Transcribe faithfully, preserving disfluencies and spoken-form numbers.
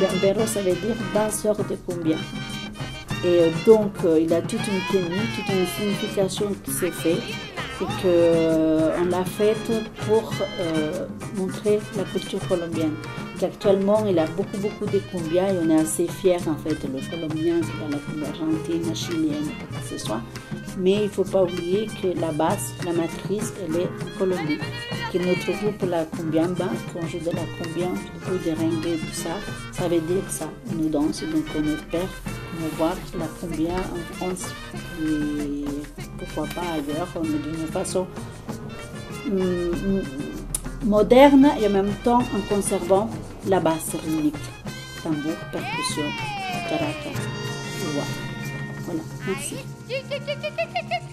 Cumbiambero, ça veut dire danseur de cumbia. Et donc, euh, il a toute une tenue, toute une signification qui s'est faite et qu'on euh, l'a faite pour euh, montrer la culture colombienne. Actuellement, il a beaucoup, beaucoup de cumbia et on est assez fiers, en fait, le Colombien, il a la cumbia argentine, chilienne, quoi que ce soit. Mais il ne faut pas oublier que la base, la matrice, elle est en Colombie. Que notre groupe, la Cumbiamba, quand on joue de la cumbia, on joue des rengue, tout ça, ça veut dire ça. On nous danse, donc on espère voir la cumbia en France et pourquoi pas ailleurs, d'une façon hum, moderne et en même temps en conservant la base rythmique, tambour, percussion, caraca, voilà. Voilà, merci.